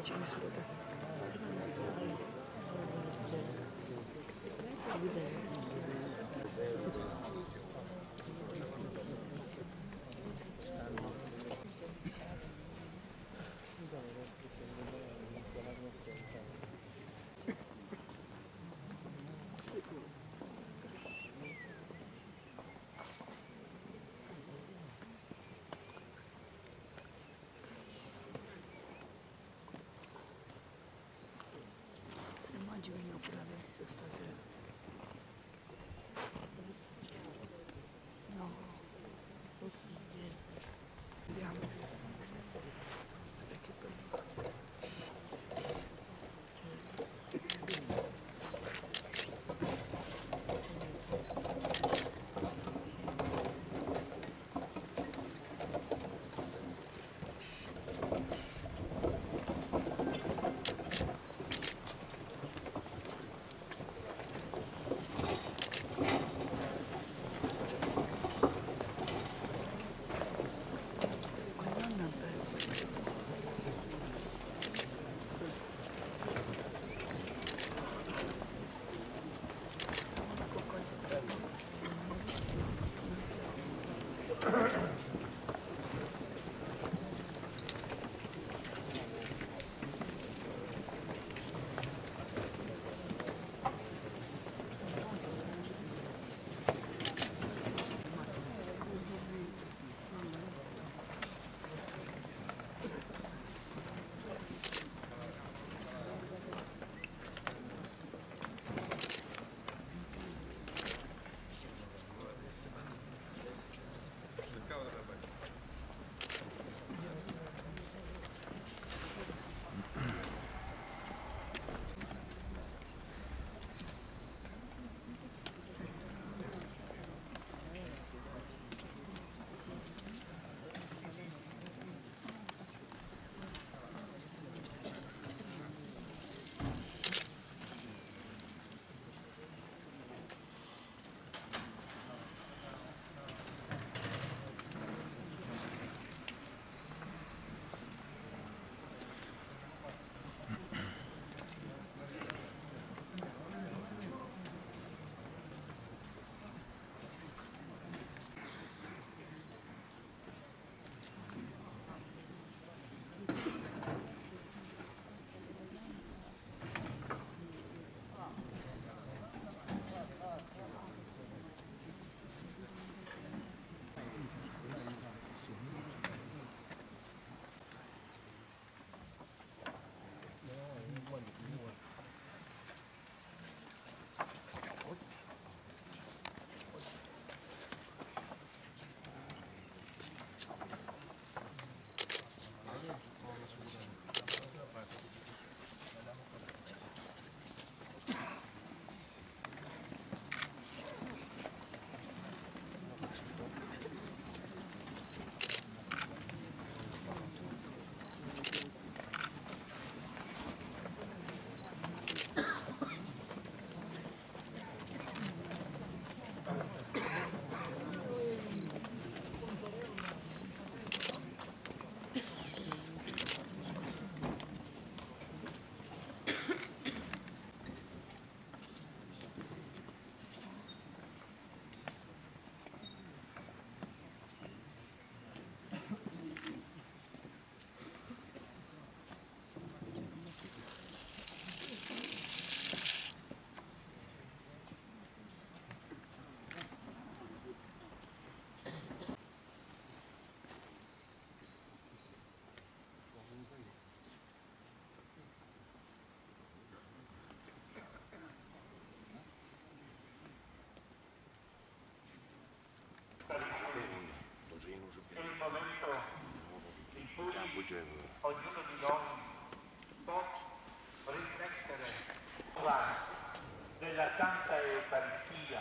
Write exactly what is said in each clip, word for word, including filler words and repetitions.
facciamo solo te. Venivo pure adesso stasera. No. Andiamo. Perché poi... È il momento in cui ognuno di noi può riflettere della Santa Eucaristia.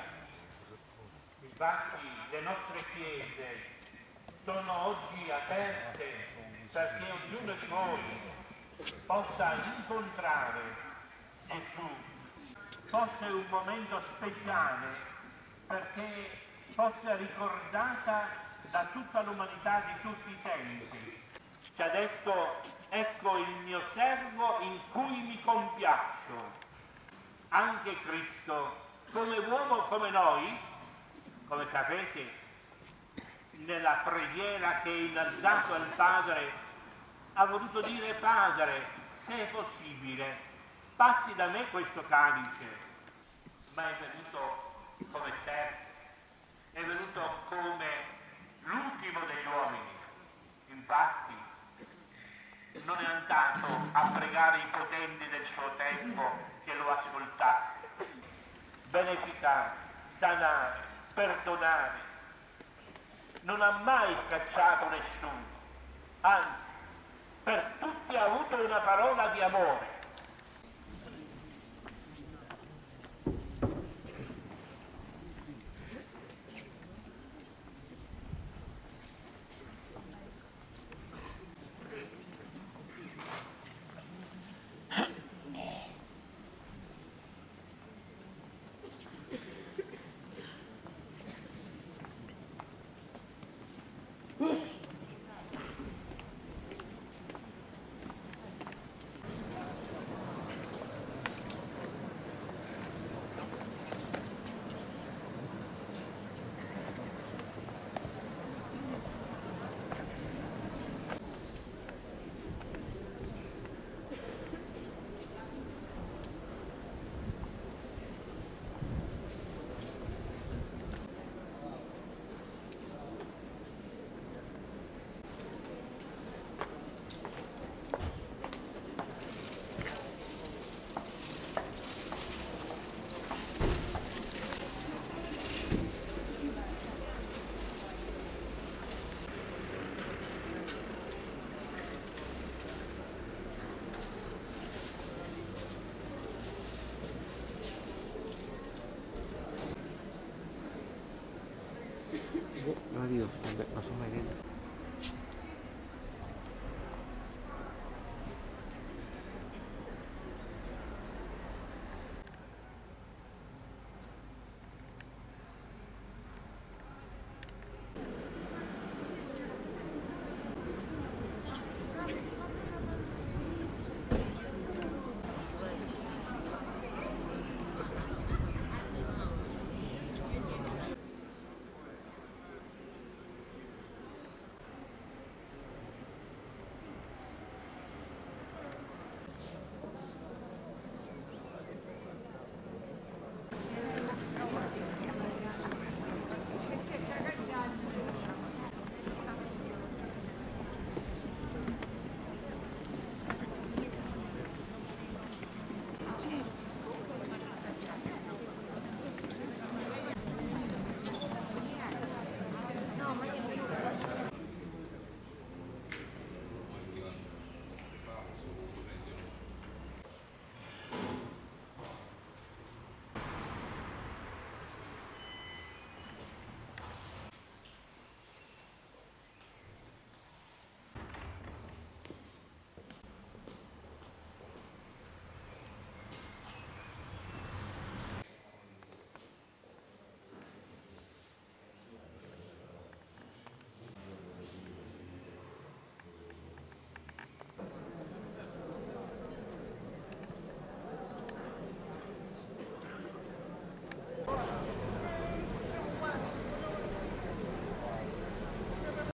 I banchi, le nostre chiese sono oggi aperte perché ognuno di noi possa incontrare Gesù. Fosse un momento speciale perché fosse ricordata da tutta l'umanità di tutti i tempi. ci ha detto: ecco il mio servo in cui mi compiaccio. Anche Cristo, come uomo come noi, come sapete, nella preghiera che è innalzato al Padre, ha voluto dire: Padre, se è possibile, passi da me questo calice. Ma è venuto come servo, è venuto come l'ultimo degli uomini. Infatti non è andato a pregare i potenti del suo tempo che lo ascoltasse. Beneficare, sanare, perdonare. Non ha mai cacciato nessuno, anzi, per tutti ha avuto una parola di amore. Adiós, no son